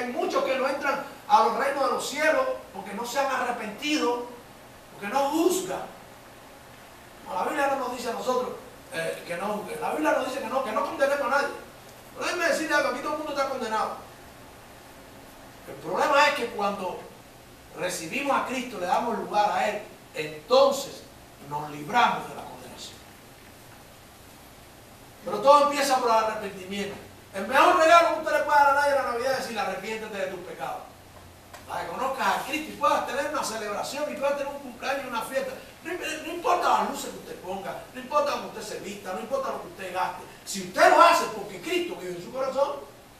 muchos que no entran a los reinos de los cielos porque no se han arrepentido, porque no juzgan. No, la Biblia no nos dice a nosotros que no juzguen. La Biblia nos dice que no condenemos a nadie. Pero déjenme decirle algo, aquí todo el mundo está condenado. El problema es que cuando recibimos a Cristo, le damos lugar a Él, entonces nos libramos de la condenación. Pero todo empieza por el arrepentimiento. El mejor regalo que usted le puede dar a nadie en la Navidad es decirle: arrepiéntete de tus pecados. Para que conozcas a Cristo y puedas tener una celebración y puedas tener un cumpleaños y una fiesta. No importa las luces que usted ponga, no importa cómo usted se vista, no importa lo que usted gaste. Si usted lo hace porque Cristo vive en su corazón,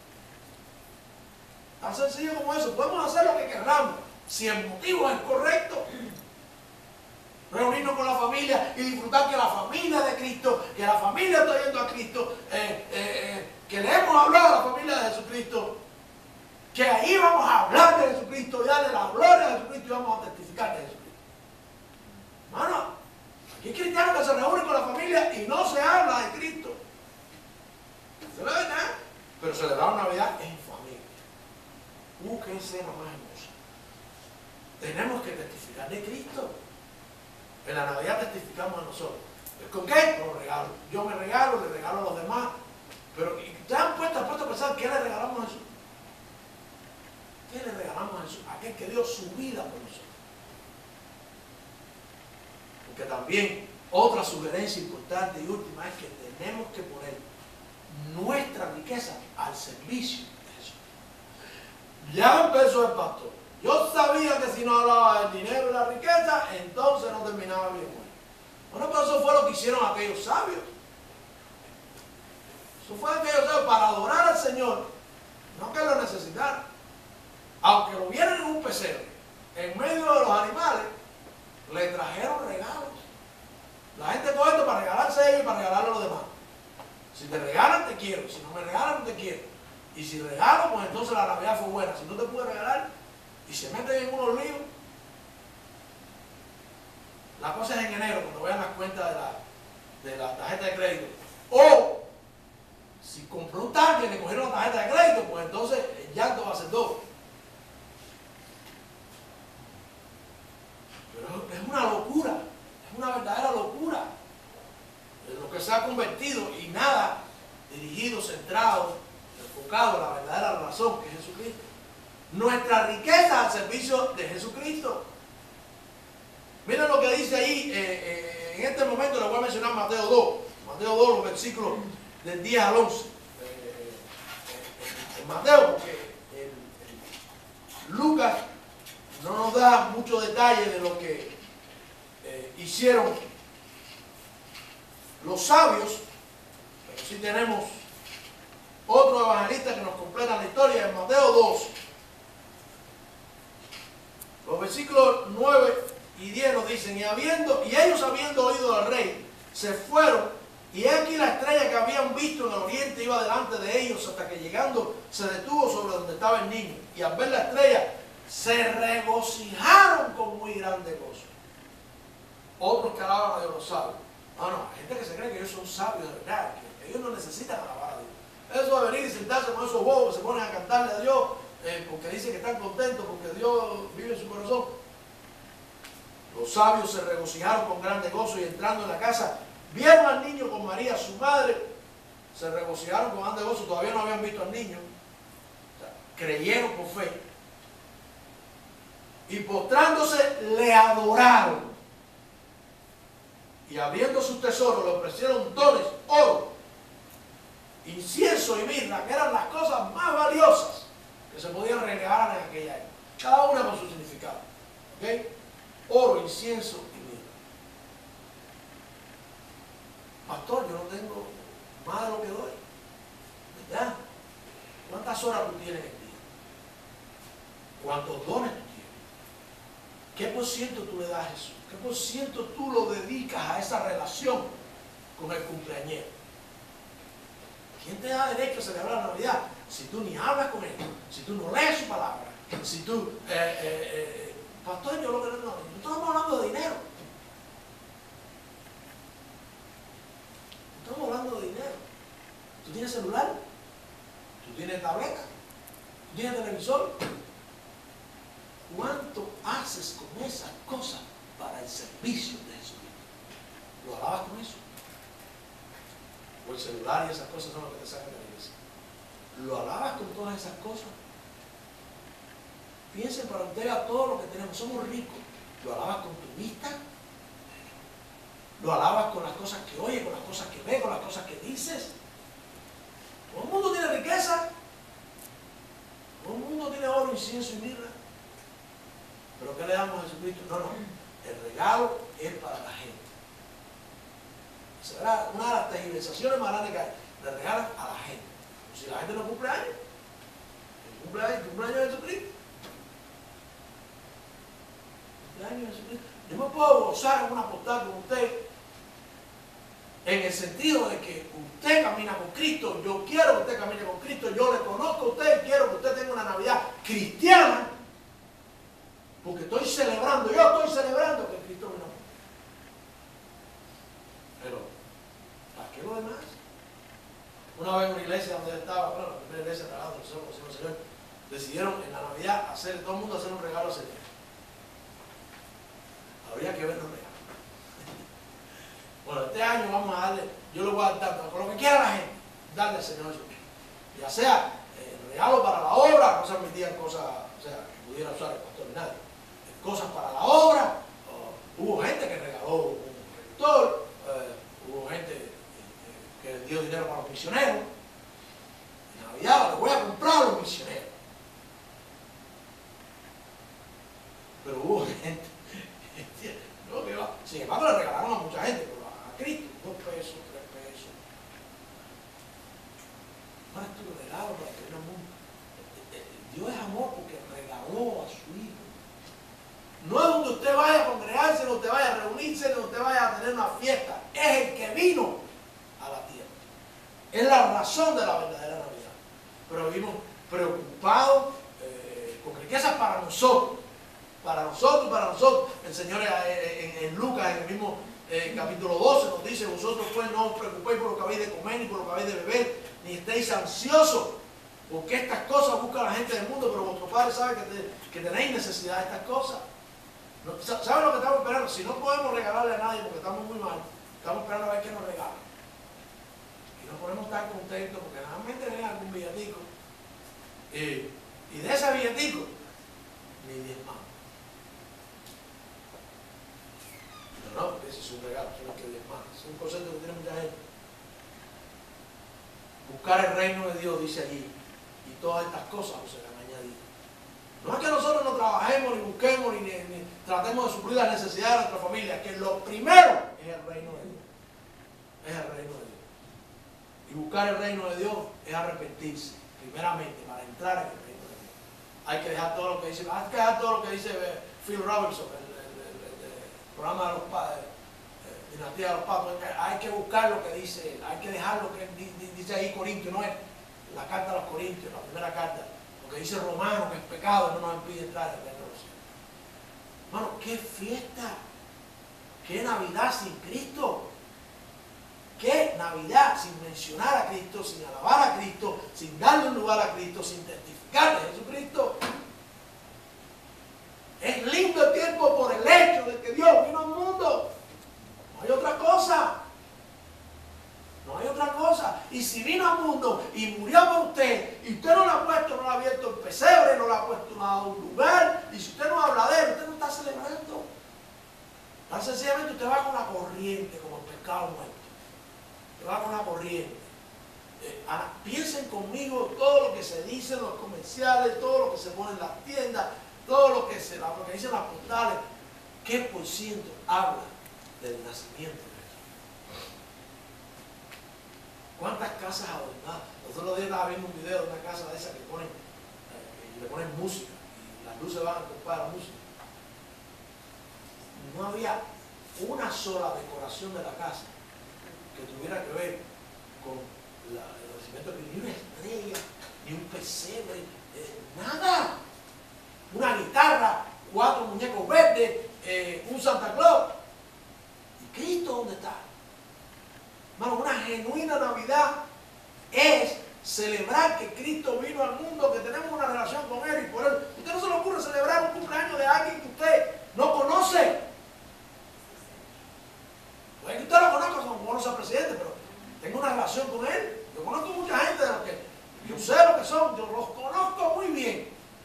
tan sencillo como eso. Podemos hacer lo que queramos, si el motivo es correcto. Reunirnos con la familia y disfrutar que la familia de Cristo, que la familia está yendo a Cristo, que le hemos hablado a la familia de Jesucristo, que ahí vamos a hablar de Jesucristo y darle la gloria a Jesucristo y vamos a testificar de Jesucristo. Hermano, aquí hay cristianos que se reúnen con la familia y no se habla de Cristo. ¿Se ve verdad? Pero celebrar Navidad en familia. ¡Qué escena más hermosa! Tenemos que testificar de Cristo. En la Navidad testificamos a nosotros. ¿Con qué? Con los regalos. Yo me regalo, le regalo a los demás. Pero ¿ustedes han puesto a pensar qué le regalamos a Jesús? ¿Qué le regalamos a Jesús? Aquel que dio su vida por nosotros. Porque también otra sugerencia importante y última es que tenemos que poner nuestra riqueza al servicio de Jesús. Ya empezó el pastor. Yo sabía que si no hablaba del dinero y la riqueza, entonces no terminaba bien. Bueno, pero eso fue lo que hicieron aquellos sabios. Eso fue aquellos sabios para adorar al Señor, no que lo necesitaran. Aunque lo vieran en un pesebre, en medio de los animales, le trajeron regalos. La gente coge esto para regalarse a ellos y para regalarle a los demás. Si te regalan, te quiero. Si no me regalan, no te quiero. Y si regalo, pues entonces la Navidad fue buena. Si no te pude regalar, y se meten en unos líos. La cosa es en enero, cuando vean las cuentas de la tarjeta de crédito. O, si compró un tanque y le cogieron la tarjeta de crédito, pues entonces el llanto va a ser doble. Pero es una locura, es una verdadera locura en lo que se ha convertido, y nada dirigido, centrado, enfocado en la verdadera razón, que es Jesucristo. Nuestra riqueza al servicio de Jesucristo. Miren lo que dice ahí, en este momento les voy a mencionar Mateo 2. Mateo 2, los versículos del 10 al 11. En Mateo, porque Lucas no nos da mucho detalle de lo que hicieron los sabios, pero sí tenemos otro evangelista que nos completa la historia. En Mateo 2, los versículos 9 y 10 nos dicen: y ellos habiendo oído al rey, se fueron, y he aquí la estrella que habían visto en el oriente iba delante de ellos, hasta que llegando se detuvo sobre donde estaba el niño, y al ver la estrella se regocijaron con muy grande gozo. Otros que alaban a Dios, los sabios. No, hay gente que se cree que ellos son sabios de verdad, que ellos no necesitan alabar a Dios. Eso de venir y sentarse con esos bobos que se ponen a cantarle a Dios, porque dicen que están contentos, porque Dios vive en su corazón. Los sabios se regocijaron con grande gozo, y entrando en la casa, vieron al niño con María, su madre. Se regocijaron con grande gozo, todavía no habían visto al niño. O sea, creyeron por fe. Y postrándose, le adoraron. Y abriendo sus tesoros, le ofrecieron dones, oro, incienso y mirra, que eran las cosas más valiosas que se podían regalar en aquella época. Cada una con su significado. ¿Ok? Oro, incienso y mirra. Pastor, yo no tengo más de lo que doy. ¿Verdad? ¿Cuántas horas tú tienes en el día? ¿Cuántos dones tú tienes? ¿Qué por ciento tú le das a Jesús? ¿Qué por ciento tú lo dedicas a esa relación con el cumpleañero? ¿Quién te da derecho a celebrar la Navidad si tú ni hablas con él, si tú no lees su palabra, si tú... pastor, yo lo que no estamos hablando de dinero. No estamos hablando de dinero. ¿Tú tienes celular? ¿Tú tienes tableta? ¿Tienes televisor? ¿Cuánto haces con esas cosas para el servicio de Jesucristo? ¿Lo alabas con eso? ¿O el celular y esas cosas son las que te sacan de la iglesia? ¿Lo alabas con todas esas cosas? Piensen para entregar todo lo que tenemos. Somos ricos. ¿Lo alabas con tu vista? ¿Lo alabas con las cosas que oyes, con las cosas que ves, con las cosas que dices? ¿Todo el mundo tiene riqueza? ¿Todo el mundo tiene oro, incienso y mirra? ¿Pero qué le damos a Jesucristo? No, no. El regalo es para la gente. Esa era una de las tergiversaciones más grandes que hay. Le regalan a la gente. Si la gente no cumple años, el cumpleaños de Jesucristo. El cumpleaños de Jesucristo. Yo me puedo gozar en una postal con usted en el sentido de que usted camina con Cristo. Yo quiero que usted camine con Cristo. Yo le conozco a usted y quiero que usted tenga una Navidad cristiana. Porque yo estoy celebrando que Cristo vino. Pero, ¿para qué lo demás? Una vez en una iglesia donde estaba, bueno, la primera iglesia de la Señor, decidieron en la Navidad hacer, todo el mundo hacer un regalo al Señor. Habría que ver los regalos. Bueno, este año vamos a darle, yo le voy a dar con lo que quiera la gente, darle al Señor Jesucristo. Ya sea regalo para la obra, no se admitían cosas, o sea, que pudiera usar el pastor ni nadie. Cosas para la obra, hubo gente que regaló un proyector, hubo gente que dio dinero para los misioneros. En Navidad les voy a comprar a los misioneros. Pero hubo gente, no, que va, sin embargo le regalaron a mucha gente, pero a Cristo, 2 pesos, 3 pesos. ¿Cuál es tu regalo para que venga al mundo? Dios es amor porque regaló a su Hijo. No es donde usted vaya a congregarse, no usted vaya a reunirse, no usted vaya a tener una fiesta. Es el que vino a la tierra. Es la razón de la verdadera Navidad. Pero vivimos preocupados con riquezas para nosotros. Para nosotros, para nosotros. El Señor en Lucas, en el mismo capítulo 12, nos dice: vosotros pues no os preocupéis por lo que habéis de comer, ni por lo que habéis de beber, ni estéis ansiosos, porque estas cosas busca la gente del mundo, pero vuestro Padre sabe que tenéis necesidad de estas cosas. ¿Saben lo que estamos esperando? Si no podemos regalarle a nadie porque estamos muy mal, estamos esperando a ver qué nos regalan. Y nos ponemos tan contentos porque normalmente ven algún billetico. Y de ese billetico, ni 10 más. No, porque ese es un regalo, eso no es que 10 más. Es un concepto que tiene mucha gente. Buscar el reino de Dios, dice allí, y todas estas cosas os serán añadidas. No es que nosotros no trabajemos, ni busquemos, ni tratemos de suplir las necesidades de nuestra familia, que lo primero es el reino de Dios. Es el reino de Dios. Y buscar el reino de Dios es arrepentirse, primeramente, para entrar en el reino de Dios. Hay que dejar todo lo que dice, Phil Robinson, el programa de los padres, Dinastía de los Papas. Hay que buscar lo que dice él, hay que dejar lo que dice ahí Corintios, no es la carta a los Corintios, la primera carta. Que dice Romano, que es pecado y no nos impide entrar en el reino de los cielos. Hermano, qué fiesta, qué Navidad sin Cristo, qué Navidad sin mencionar a Cristo, sin alabar a Cristo, sin darle un lugar a Cristo, sin testificar de Jesucristo. Es lindo el tiempo por el hecho de que Dios vino al mundo. No hay otra cosa. No hay otra cosa. Y si vino al mundo y murió por usted, y usted no le ha puesto, no le ha abierto el pesebre, no le ha puesto nada a un lugar, y si usted no habla de él, usted no está celebrando. Tan sencillamente usted va con la corriente, como el pescado muerto. Usted va con la corriente. Ahora, piensen conmigo todo lo que se dice en los comerciales, todo lo que se pone en las tiendas, todo lo que dicen las postales. ¿Qué por ciento habla del nacimiento? ¿Cuántas casas adornadas? Los otros días estaba viendo un video de una casa de esas que le ponen música y las luces van a ocupar la música. No había una sola decoración de la casa que tuviera que ver con el nacimiento, ni una estrella, ni un pesebre, nada. Una guitarra, 4 muñecos verdes, un Santa Claus. ¿Y Cristo dónde está? Hermano, una genuina Navidad es celebrar que Cristo vino al mundo, que tenemos una relación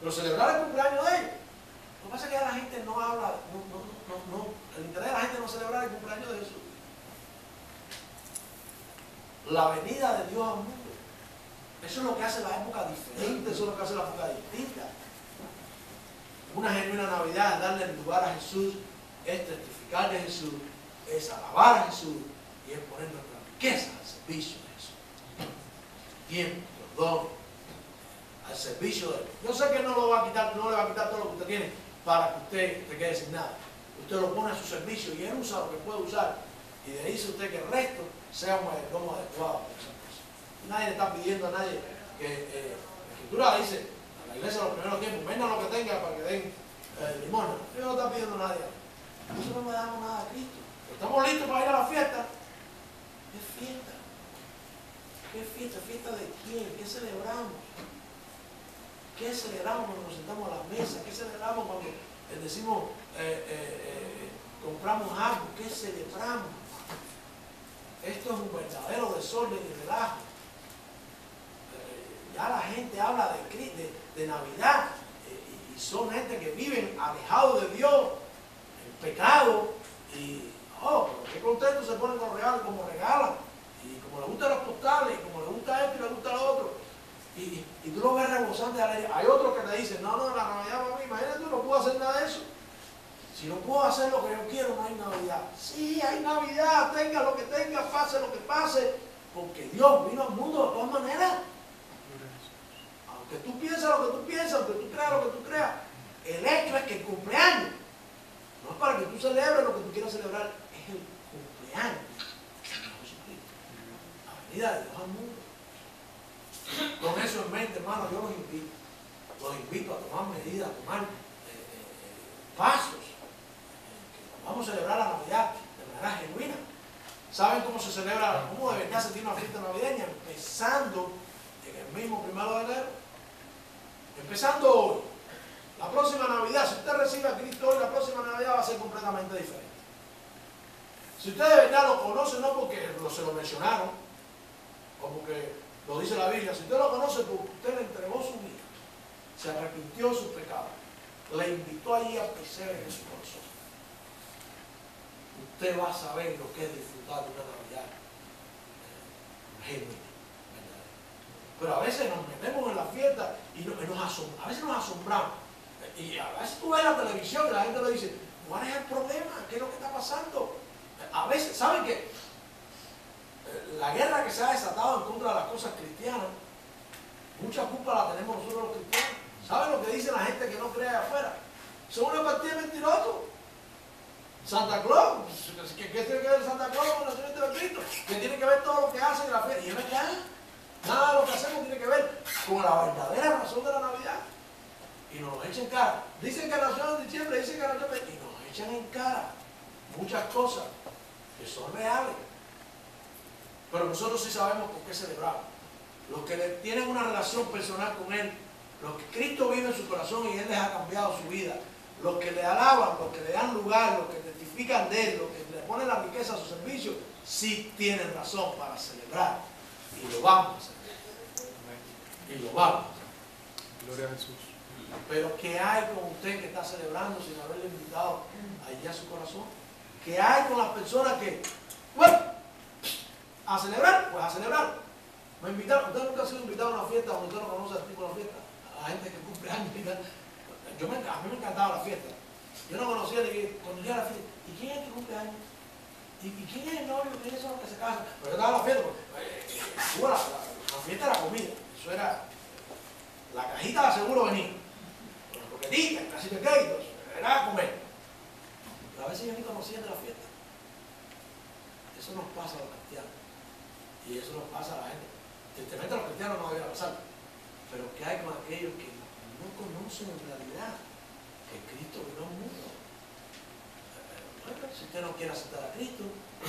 pero celebrar el cumpleaños de ellos. Lo que pasa es que la gente no habla, el interés de la gente no celebrar el cumpleaños de Jesús. La venida de Dios al mundo. Eso es lo que hace la época diferente, eso es lo que hace la época distinta. Una genuina Navidad es darle lugar a Jesús, es testificar de Jesús, es alabar a Jesús y es poner nuestra riqueza al servicio de Jesús. Tiempo, los dones, al servicio de Él. Yo sé que no lo va a quitar, no le va a quitar todo lo que usted tiene para que usted se quede sin nada. Usted lo pone a su servicio y Él usa lo que puede usar. Y le dice usted que el resto sea un mayordomo adecuado para esas cosas. Nadie le está pidiendo a nadie que la Escritura dice, a la iglesia en los primeros tiempos, vendan lo que tenga para que den limosna. Yo no está pidiendo a nadie. Nosotros no le damos nada a Cristo. Estamos listos para ir a la fiesta. ¿Qué fiesta? ¿Qué fiesta? ¿Fiesta de quién? ¿Qué celebramos? ¿Qué celebramos cuando nos sentamos a la mesa? ¿Qué celebramos cuando decimos compramos algo? ¿Qué celebramos? Esto es un verdadero desorden y relajo. Ya la gente habla de Navidad y son gente que viven alejados de Dios, en pecado, y qué contentos se ponen con los regalos, como regalan, y como les gustan los postales, y como les gusta esto y les gusta lo otro, y tú lo ves rebosante de alegría. Hay otros que te dicen, no, la Navidad para mí, imagínate, tú no puedo hacer nada de eso. Si no puedo hacer lo que yo quiero, no hay Navidad. Sí, hay Navidad, tenga lo que tenga, pase lo que pase, porque Dios vino al mundo de todas maneras. Aunque tú pienses lo que tú piensas, aunque tú creas lo que tú creas, el hecho es que el cumpleaños no es para que tú celebres lo que tú quieras celebrar, es el cumpleaños del Señor Jesucristo. La venida de Dios al mundo. Con eso en mente, hermano, yo los invito a tomar medidas, a tomar pasos. Vamos a celebrar la Navidad de manera genuina. ¿Saben cómo se celebra? ¿Cómo de verdad se tiene una fiesta navideña? Empezando en el mismo 1 de enero. Empezando hoy. La próxima Navidad, si usted recibe a Cristo hoy, la próxima Navidad va a ser completamente diferente. Si usted de verdad lo conoce, no porque se lo mencionaron, o porque lo dice la Biblia, si usted lo conoce porque usted le entregó su vida, se arrepintió de sus pecados, le invitó allí a pesebre en su corazón, usted va a saber lo que es disfrutar de una Navidad genuina. Pero a veces nos metemos en la fiesta y a veces nos asombramos. Y a veces tú ves la televisión y la gente le dice, ¿cuál es el problema? ¿Qué es lo que está pasando? A veces, ¿saben qué? La guerra que se ha desatado en contra de las cosas cristianas, mucha culpa la tenemos nosotros los cristianos. ¿Saben lo que dice la gente que no cree allá afuera? Son una partida de mentirosos. Santa Claus, ¿qué tiene que ver Santa Claus con el nacimiento de Cristo? Que tiene que ver todo lo que hacen en la fiesta. Y es verdad, nada de lo que hacemos tiene que ver con la verdadera razón de la Navidad. Y nos echan en cara. Dicen que nació en diciembre, dicen que nació en diciembre, y nos echan en cara muchas cosas que son reales. Pero nosotros sí sabemos por qué celebramos. Los que tienen una relación personal con Él, los que Cristo vive en su corazón y Él les ha cambiado su vida, los que le alaban, los que le dan lugar, los que testifican de Él, los que le ponen la riqueza a su servicio, sí tienen razón para celebrar. Y lo vamos a celebrar. Y lo vamos a celebrar. Gloria a Jesús. Pero ¿qué hay con usted que está celebrando sin haberle invitado allí a su corazón? ¿Qué hay con las personas que, bueno, a celebrar? Pues a celebrar. Me invitaron, usted nunca ha sido invitado a una fiesta donde usted no conoce al tipo de la fiesta, a la gente que cumple años. A mí me encantaba la fiesta. Yo no conocía ni cuando yo era la fiesta. ¿Y quién es el que cumple años? ¿Y quién es el novio? ¿Quiénes son los que se casan? Pero yo estaba en la fiesta. La fiesta era comida. Eso era. La cajita de seguro venía. Con las croquetitas, casi pequeños. Era a comer. Pero a veces yo ni conocía de la fiesta. Eso nos pasa a los cristianos. Y eso nos pasa a la gente. Tristemente a los cristianos no debería pasar. Pero ¿qué hay con aquellos que no conocen en realidad que Cristo vino al mundo? Bueno, si usted no quiere aceptar a Cristo,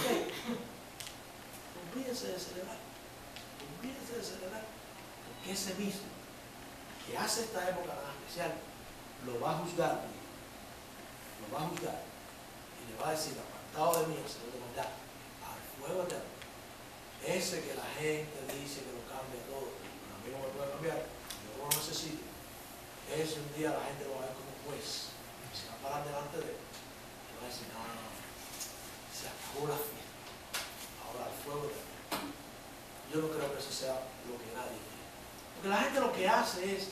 olvídense de celebrar. Olvídense de celebrar. Porque ese mismo que hace esta época tan especial lo va a juzgar. Lo va a juzgar. Y le va a decir, apartado de mí, Señor de maldad, al fuego eterno. Ese que la gente dice que lo cambia todo, pero a mí no me puede cambiar, yo no lo necesito. veces un día la gente lo va a ver como juez, se va a parar delante de él y va a decir, no, no, no, se acabó la fiesta, ahora el fuego de Dios. Yo no creo que eso sea lo que nadie quiere. Porque la gente lo que hace es,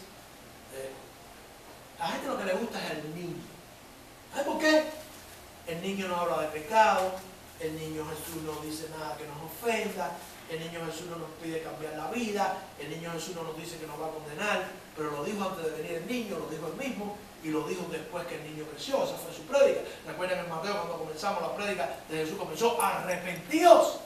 la gente lo que le gusta es el niño. ¿Sabes por qué? El niño no habla de pecado, el niño Jesús no dice nada que nos ofenda, el niño Jesús no nos pide cambiar la vida, el niño Jesús no nos dice que nos va a condenar, pero lo dijo antes de venir el niño, lo dijo él mismo, y lo dijo después que el niño creció. Esa fue su prédica. ¿Recuerdan en Mateo cuando comenzamos la prédica de Jesús? Comenzó: arrepentíos.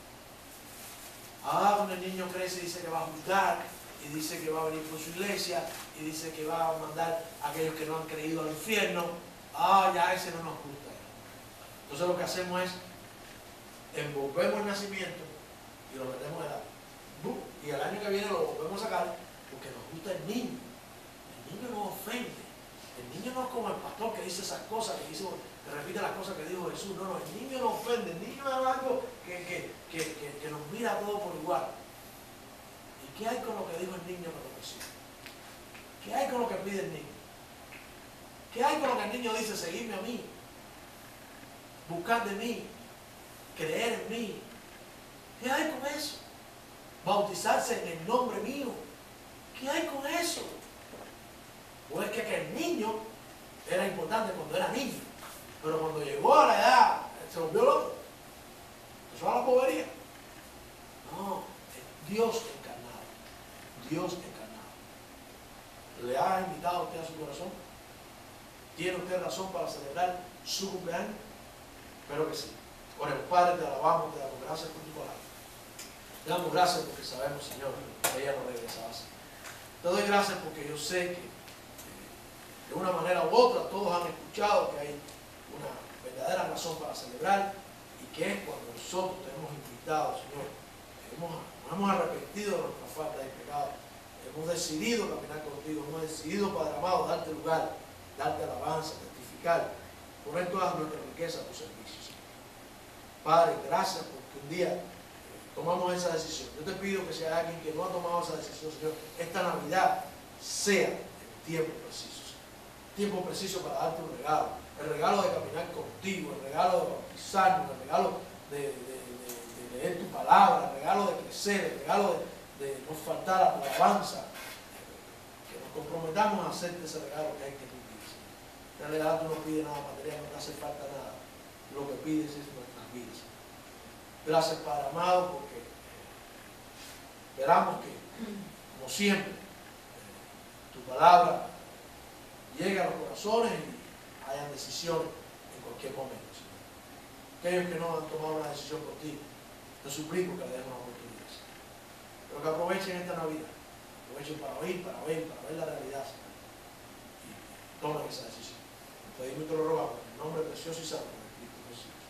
Cuando el niño crece dice que va a juzgar, y dice que va a venir por su iglesia, y dice que va a mandar a aquellos que no han creído al infierno. Ya ese no nos gusta. Entonces lo que hacemos es envolvemos el nacimiento y lo metemos en el agua. Y el año que viene lo volvemos a sacar porque nos gusta el niño. El niño no ofende. El niño no es como el pastor que dice esas cosas, que repite las cosas que dijo Jesús. No, el niño no ofende. El niño es algo que nos mira a todos por igual. ¿Y qué hay con lo que dijo el niño cuando creció? ¿Qué hay con lo que pide el niño? ¿Qué hay con lo que el niño dice? Seguidme a mí, buscar de mí, creer en mí. ¿Qué hay con eso? Bautizarse en el nombre mío. ¿Qué hay con eso? Pues es que el niño era importante cuando era niño, pero cuando llegó a la edad se volvió loco. Eso era la bobería. No, es Dios encarnado. Dios encarnado. ¿Le ha invitado a usted a su corazón? ¿Tiene usted razón para celebrar su cumpleaños? Espero que sí. Oremos. Padre, te alabamos, te damos gracias por tu palabra. Te damos gracias porque sabemos, Señor, que ella no regresaba así. Te doy gracias porque yo sé que de una manera u otra todos han escuchado que hay una verdadera razón para celebrar, y que es cuando nosotros te hemos invitado, Señor, nos hemos arrepentido de nuestra falta de pecado, hemos decidido caminar contigo, hemos decidido, Padre amado, darte lugar, darte alabanza, testificar, poner todas nuestras riquezas a tu servicio, Señor. Padre, gracias porque un día tomamos esa decisión. Yo te pido que si hay alguien que no ha tomado esa decisión, Señor, esta Navidad sea el tiempo preciso, Señor. Tiempo preciso para darte un regalo, el regalo de caminar contigo, el regalo de bautizarnos, el regalo de leer tu palabra, el regalo de crecer, el regalo de no faltar a tu alabanza, que nos comprometamos a hacerte ese regalo que hay que cumplir. En realidad tú no pides nada material, no te hace falta nada, lo que pides es nuestras vidas. Gracias, Padre amado, porque esperamos que, como siempre, tu palabra llegue a los corazones y hayan decisiones en cualquier momento, Señor. Aquellos que no han tomado una decisión por ti, te suplico que le den una oportunidad, Señor. Pero que aprovechen esta Navidad, aprovechen para oír, para ver la realidad, Señor, y tomen esa decisión. Te pedimos y te lo rogamos en el nombre precioso y santo de Cristo Jesús.